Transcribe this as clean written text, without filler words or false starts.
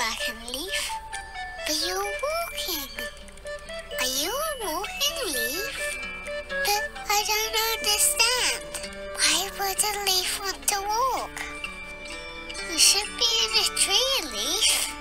like a leaf, but you're walking. Are you a walking leaf? But I don't understand. Why would a leaf want to walk? You should be in a tree, Leaf.